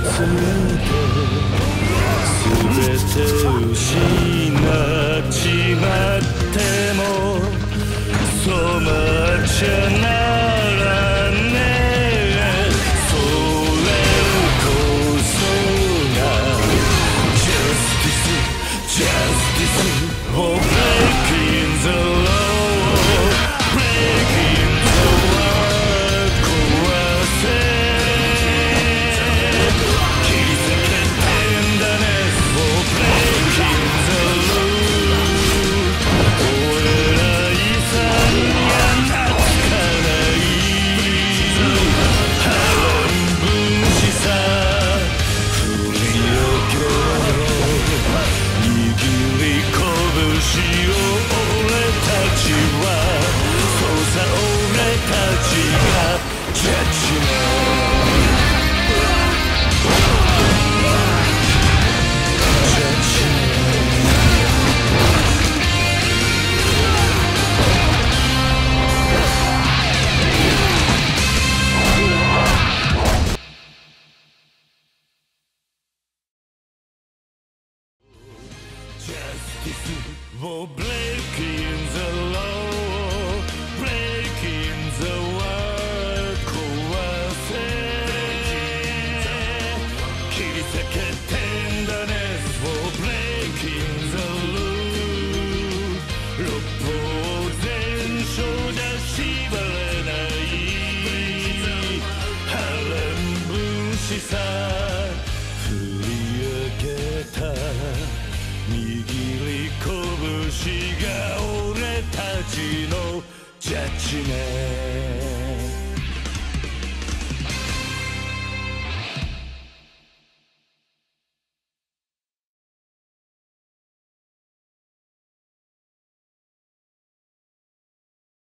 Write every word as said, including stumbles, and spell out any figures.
て失っちまっても染まっちゃならねえそれこそが Justice Justice for breaking the law breaking the world 壊せ切り裂けてんだねFor breaking the law, breaking the world 壊せ切り裂けてんだね For breaking the rule 六法全書じゃ縛れない波乱分子さ振り上げた握り拳が俺たちのジャッジメント